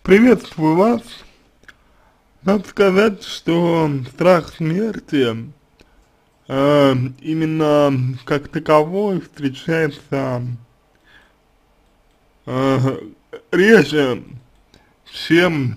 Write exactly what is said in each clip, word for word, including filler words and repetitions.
Приветствую вас. Надо сказать, что страх смерти э, именно как таковой встречается э, реже, чем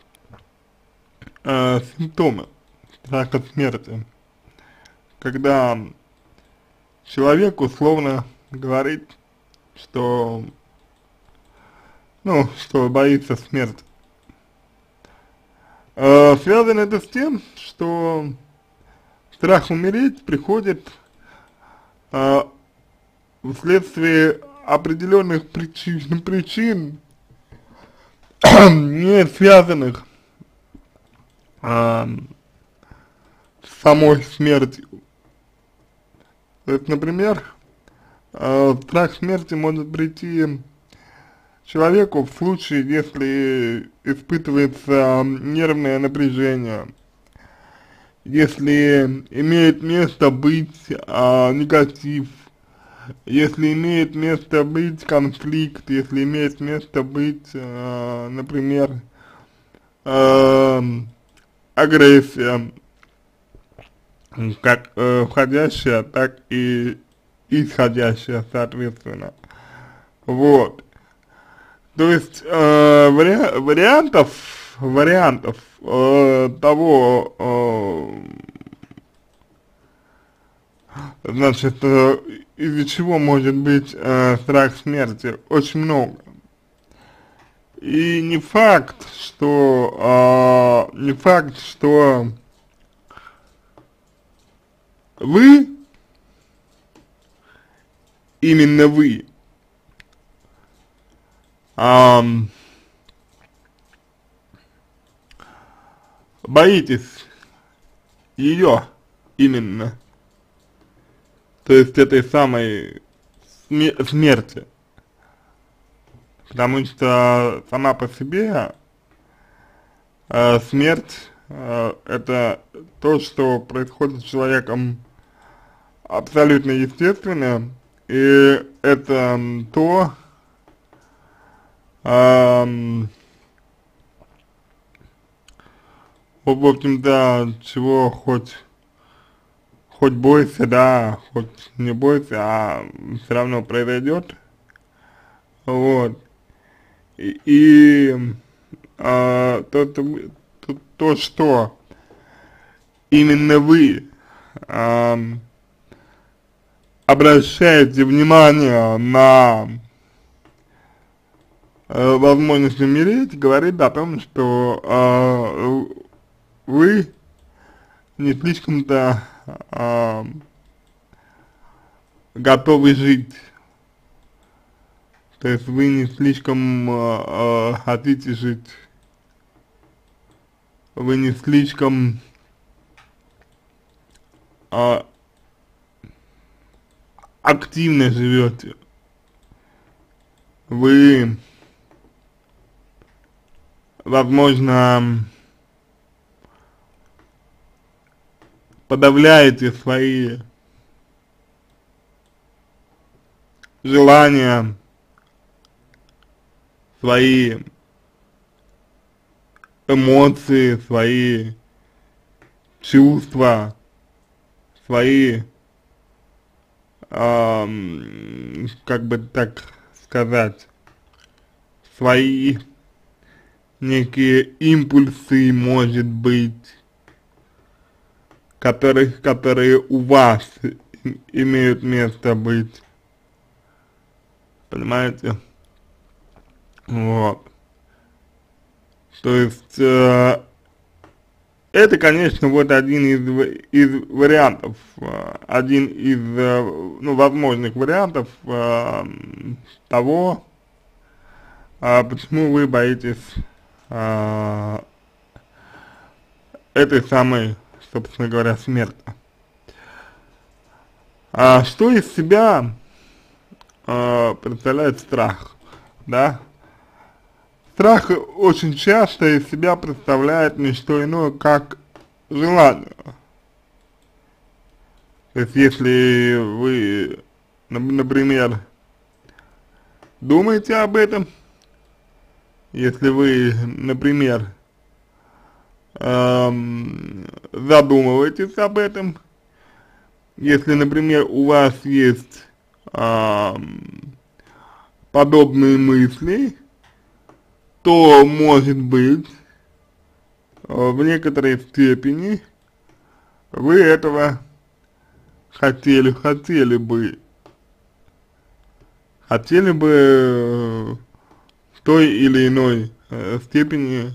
э, симптомы страха смерти. Когда человек условно говорит, что, ну, что боится смерти. Э, связано это с тем, что страх умереть приходит э, вследствие определенных причин, причин не связанных э, с самой смертью. То есть, например, э, страх смерти может прийти человеку в случае, если испытывается нервное напряжение, если имеет место быть а, негатив, если имеет место быть конфликт, если имеет место быть, а, например, а, агрессия, как э, входящая, так и исходящая, соответственно. Вот. То есть э, вари вариантов, вариантов э, того, э, значит, э, из-за чего может быть э, страх смерти, очень много. И не факт, что, э, не факт, что вы, именно вы, Um, боитесь ее именно, то есть этой самой сме смерти, потому что сама по себе э, смерть э, это то, что происходит с человеком абсолютно естественно, и это то, Um, в общем-то, чего хоть, хоть бойся, да, хоть не бойся, а все равно произойдет, вот, и, и а, то, то, то, то, что именно вы а, обращаете внимание на возможность умереть, говорит о том, что э, вы не слишком-то э, готовы жить. То есть вы не слишком э, хотите жить. Вы не слишком э, активно живете. Вы, возможно, подавляете свои желания, свои эмоции, свои чувства, свои, эм, как бы так сказать, свои некие импульсы, может быть, которых, которые у вас имеют место быть, понимаете, вот, то есть, э, это, конечно, вот один из, из вариантов, э, один из, э, ну, возможных вариантов э, того, э, почему вы боитесь э, этой самой, собственно говоря, смерти. А что из себя э, представляет страх, да? Страх очень часто из себя представляет не что иное, как желание. То есть, если вы, например, думаете об этом, если вы, например, эм, задумываетесь об этом, если, например, у вас есть эм, подобные мысли, то, может быть, э, в некоторой степени вы этого хотели, хотели бы, хотели бы э, в той или иной э, степени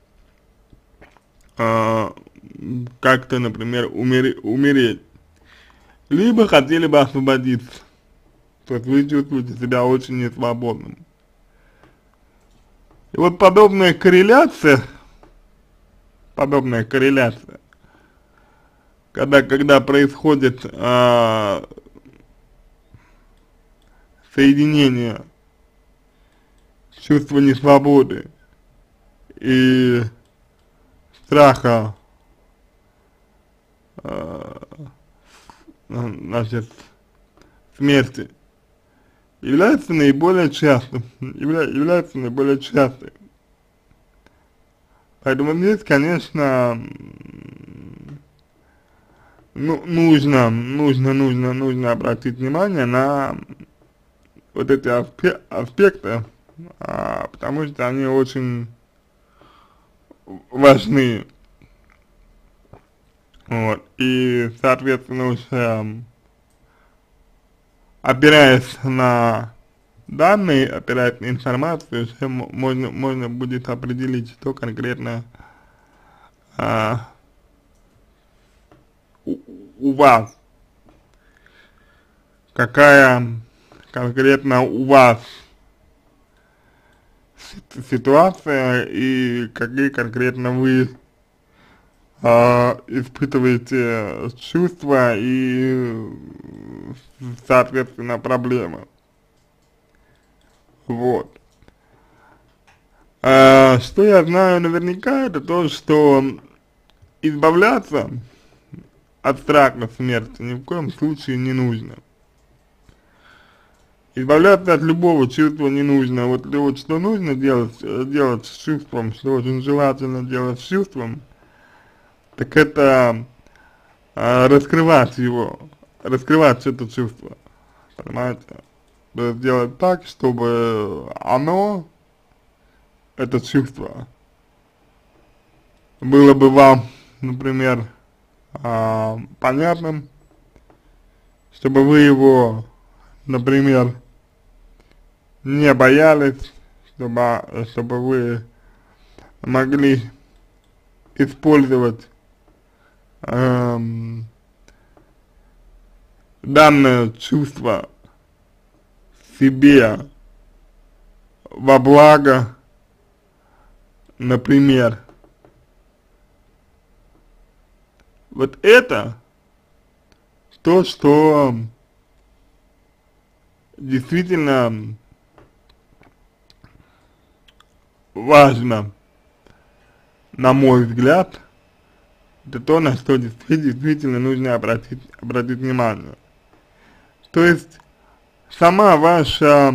э, как-то, например, умереть, умереть, либо хотели бы освободиться, то есть вы чувствуете себя очень несвободным. И вот подобная корреляция, подобная корреляция, когда, когда происходит э, соединение чувства несвободы и страха, э, значит, смерти, является наиболее частым, явля, является наиболее частым. Поэтому здесь, конечно, ну, нужно, нужно, нужно, нужно обратить внимание на вот эти аспе аспекты, а, потому что они очень важны. Вот, и, соответственно, уже опираясь на данные, опираясь на информацию, уже можно, можно будет определить, что конкретно а, у, у вас, какая конкретно у вас ситуация и какие конкретно вы а, испытываете чувства и, соответственно, проблемы. Вот. А, что я знаю наверняка, это то, что избавляться от страха смерти ни в коем случае не нужно. Избавляться от любого чувства не нужно. Вот, вот что нужно делать, делать с чувством, что очень желательно делать с чувством, так это а, раскрывать его, раскрывать это чувство, понимаете? Сделать так, чтобы оно, это чувство, было бы вам, например, а, понятным, чтобы вы его, например, не боялись, чтобы, чтобы вы могли использовать эм, данное чувство себе во благо, например. Вот это то, что действительно важно, на мой взгляд, это то, на что действительно нужно обратить, обратить внимание. То есть, сама ваша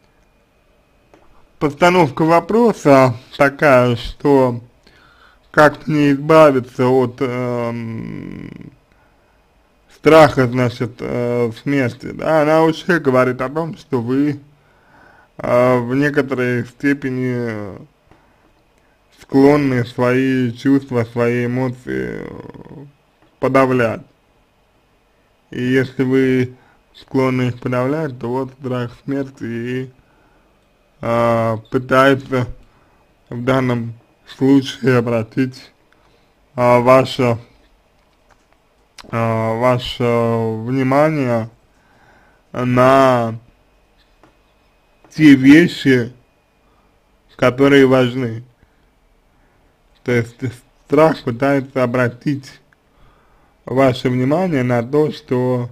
постановка вопроса такая, что как мне избавиться от эм, страха, значит, э, смерти, да, она уже говорит о том, что вы э, в некоторой степени склонны свои чувства, свои эмоции подавлять. И если вы склонны их подавлять, то вот страх смерти и э, пытается в данном случае обратить э, ваше, э, ваше внимание на те вещи, которые важны. То есть страх пытается обратить ваше внимание на то, что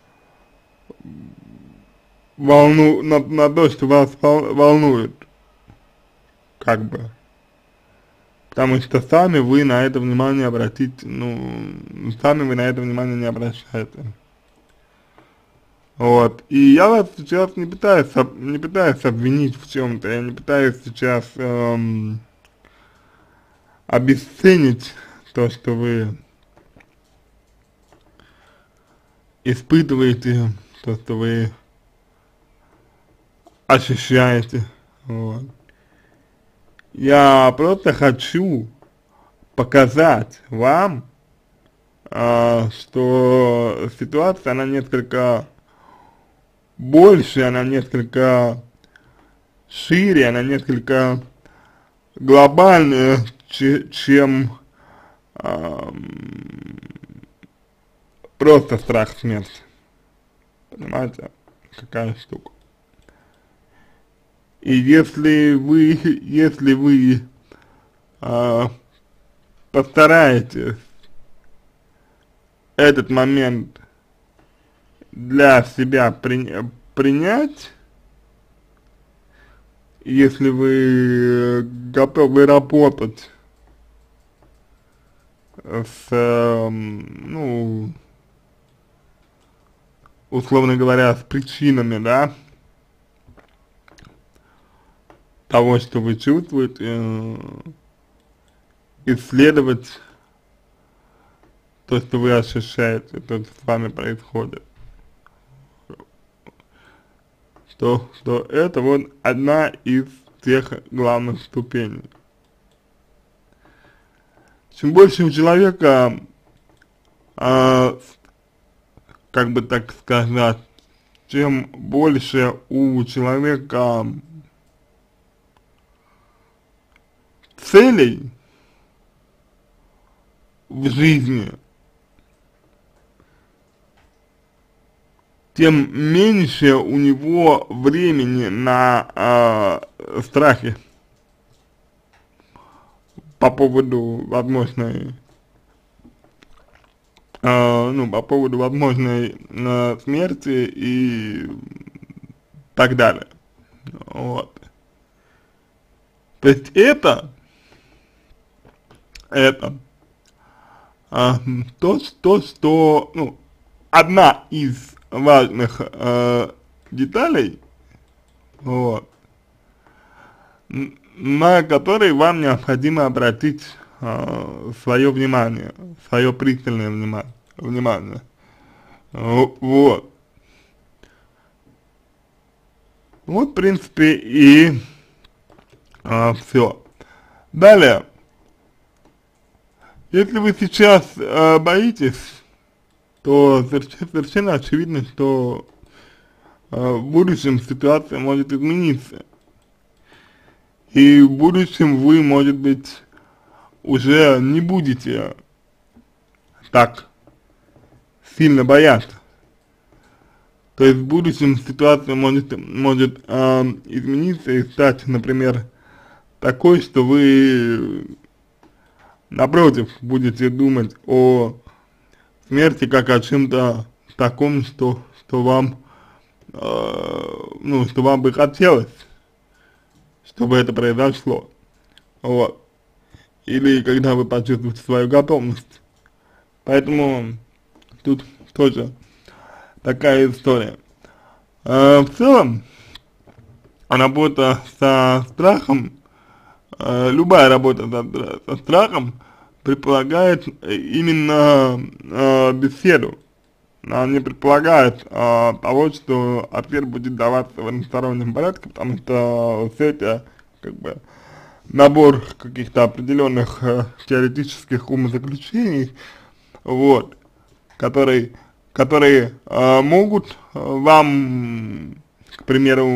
волну, на, на то, что вас волнует, как бы. Потому что сами вы на это внимание обратить, ну, сами вы на это внимание не обращаете. Вот, и я вас сейчас не пытаюсь, об- не пытаюсь обвинить в чем-то, я не пытаюсь сейчас эм, обесценить то, что вы испытываете, то, что вы ощущаете, вот. Я просто хочу показать вам, а, что ситуация, она несколько больше, она несколько шире, она несколько глобальная, че- чем ам, просто страх смерти. Понимаете, какая штука. И если вы, если вы а, постараетесь этот момент для себя при, принять, если вы готовы работать с, эм, ну, условно говоря, с причинами, да, того, что вы чувствуете, э, исследовать то, что вы ощущаете, то, что с вами происходит, то, что это вот одна из тех главных ступеней. Чем больше у человека, а, как бы так сказать, чем больше у человека целей в жизни, тем меньше у него времени на э, страхи по поводу возможной, э, ну, по поводу возможной э, смерти и так далее. Вот. То есть это, это а, то, то, что, ну, одна из важных э, деталей, вот, на которые вам необходимо обратить э, свое внимание, свое пристальное внимание, внимание. Вот. Вот, в принципе, и э, все. Далее, если вы сейчас э, боитесь, то совершенно, совершенно очевидно, что э, в будущем ситуация может измениться. И в будущем вы, может быть, уже не будете так сильно бояться. То есть в будущем ситуация может, может э, измениться и стать, например, такой, что вы, напротив, будете думать о смерти как о чем-то таком, что, что вам, э, ну, что вам бы хотелось, чтобы это произошло. Вот. Или когда вы почувствуете свою готовность. Поэтому тут тоже такая история. Э, в целом, работа со страхом, э, любая работа со, со страхом предполагает именно э, беседу. Она не предполагает э, того, что ответ будет даваться в одностороннем порядке, потому что все это как бы набор каких-то определенных э, теоретических умозаключений, вот, которые, которые э, могут вам, к примеру,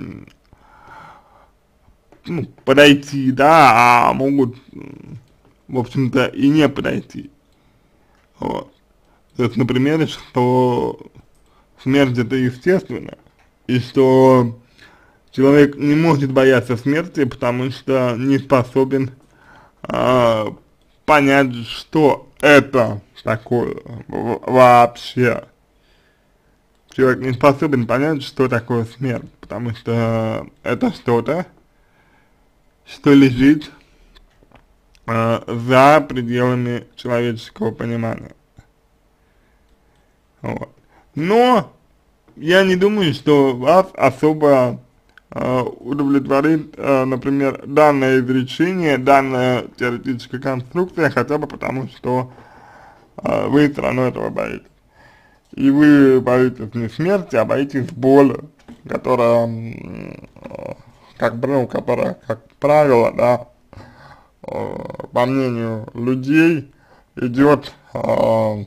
ну, подойти, да, а могут, в общем-то, и не подойти. Вот. То есть, например, что смерть это естественно, и что человек не может бояться смерти, потому что не способен а, понять, что это такое вообще. Человек не способен понять, что такое смерть, потому что это что-то, что лежит а, за пределами человеческого понимания. Вот. Но я не думаю, что вас особо э, удовлетворит, э, например, данное изречение, данная теоретическая конструкция, хотя бы потому, что э, вы все равно этого боитесь. И вы боитесь не смерти, а боитесь боли, которая, м, э, как бы, ну, которая, как правило, да, э, по мнению людей, идет, э,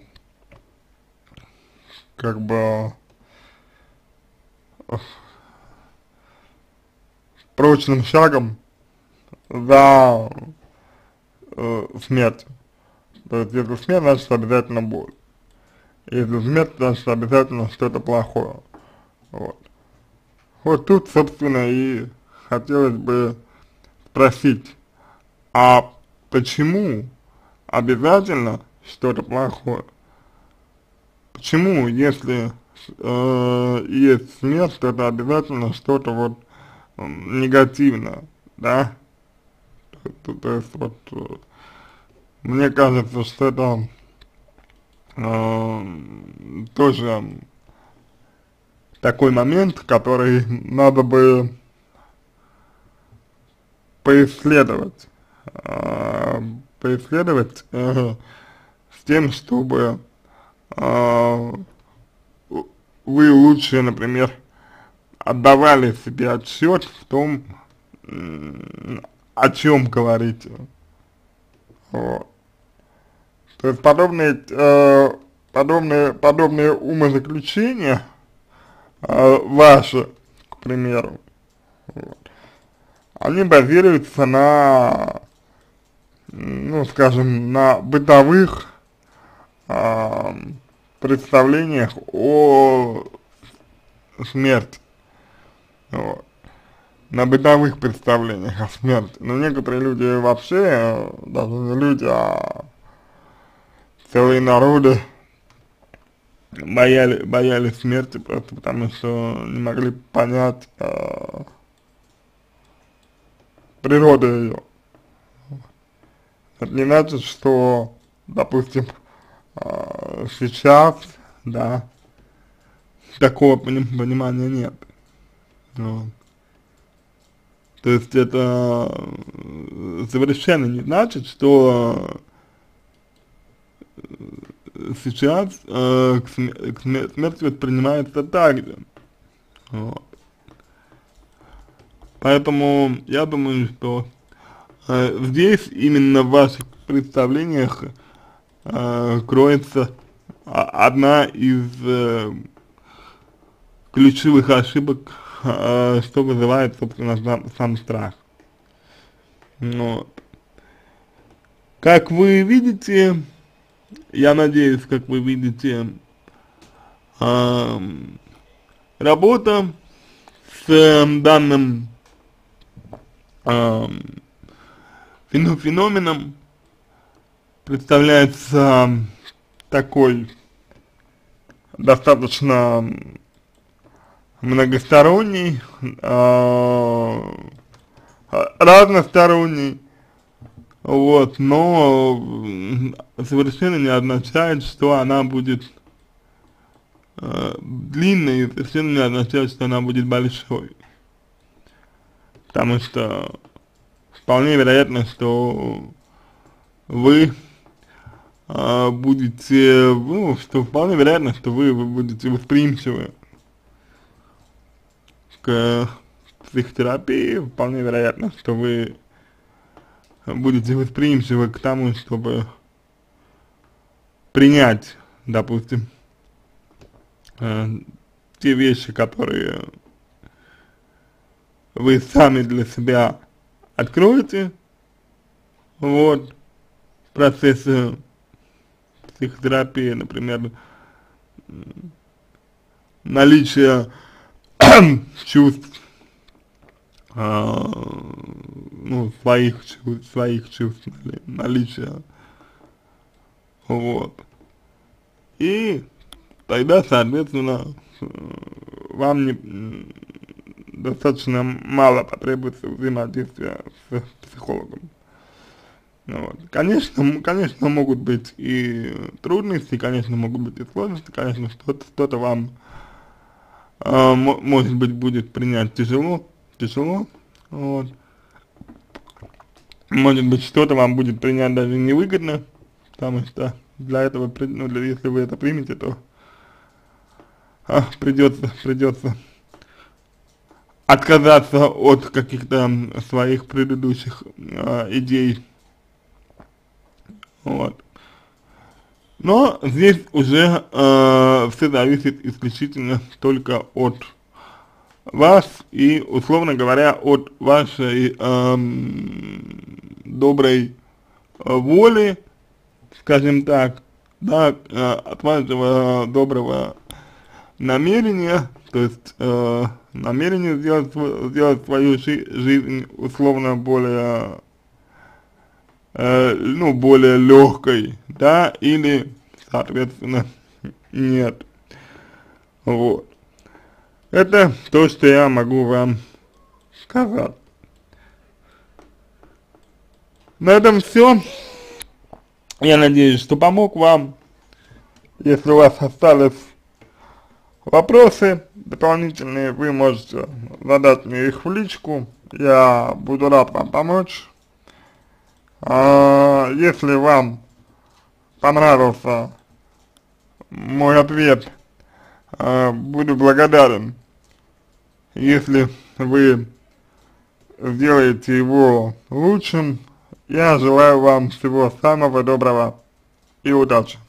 как бы, прочным шагом за э, смерть. То есть, если смерть, значит обязательно боль. Если смерть, значит обязательно что-то плохое. Вот. Вот тут, собственно, и хотелось бы спросить, а почему обязательно что-то плохое? Почему, если э, есть смерть, то это обязательно что-то вот м, негативное, да? То, то есть вот э, мне кажется, что это э, тоже такой момент, который надо бы поисследовать, э, поисследовать э, с тем, чтобы э, вы лучше, например, отдавали себе отчет в том, м, о чем говорите. Вот. То есть подобные, э, подобные, подобные умозаключения э, ваши, к примеру, вот, они базируются на, ну, скажем, на бытовых э, представлениях о смерти, вот, на бытовых представлениях о смерти. Но некоторые люди вообще, э, даже не люди, а целые народы бояли, боялись смерти просто потому, что не могли понять э, природу ее. Это не значит, что, допустим, э, сейчас, да, такого поним понимания нет. Вот. То есть это э, совершенно не значит, что сейчас э, к, сме к сме смерти воспринимается так же. Вот. Поэтому я думаю, что э, здесь именно в ваших представлениях э, кроется одна из э, ключевых ошибок, э, что вызывает, собственно, сам, сам страх. Вот. Как вы видите, я надеюсь, как вы видите, э, работа с э, данным э, феноменом представляется такой достаточно многосторонний, э, разносторонний, вот, но совершенно не означает, что она будет э, длинной, и совершенно не означает, что она будет большой, потому что вполне вероятно, что вы э, будете, ну, что вполне вероятно, что вы, вы будете восприимчивы к психотерапии, вполне вероятно, что вы будете восприимчивы к тому, чтобы принять, допустим, э, те вещи, которые вы сами для себя откроете, вот, в процессе психотерапии, например, наличие чувств, э, ну, своих чувств, своих чувств, наличие, вот, и тогда, соответственно, вам не, достаточно мало потребуется взаимодействия с психологом. Вот. Конечно, конечно, могут быть и трудности, конечно, могут быть и сложности, конечно, что-то что-то вам а, может быть, будет принять тяжело, тяжело, вот. Может быть, что-то вам будет принять даже невыгодно, потому что для этого, ну, для, если вы это примете, то а, придется, придется отказаться от каких-то своих предыдущих а, идей, вот. Но здесь уже э, все зависит исключительно только от вас и, условно говоря, от вашей эм, доброй э, воли, скажем так, да, э, от вашего доброго намерения, то есть э, намерение сделать, сделать свою жи жизнь условно более, э, ну, более легкой, да, или, соответственно, нет, вот. Это то, что я могу вам сказать. На этом все. Я надеюсь, что помог вам. Если у вас остались вопросы дополнительные, вы можете задать мне их в личку. Я буду рад вам помочь. А, если вам понравился мой ответ, а, буду благодарен, если вы сделаете его лучшим. Я желаю вам всего самого доброго и удачи.